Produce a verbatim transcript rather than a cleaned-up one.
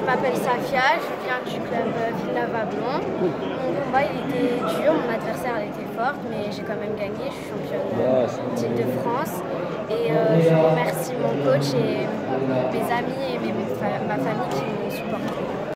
Je m'appelle Safia, je viens du club Villeneuve-Ablon. Mon combat il était dur, mon adversaire elle était forte, mais j'ai quand même gagné. Je suis championne d'île de France. Et euh, je remercie mon coach et mes amis et mes, ma famille qui m'ont supporté.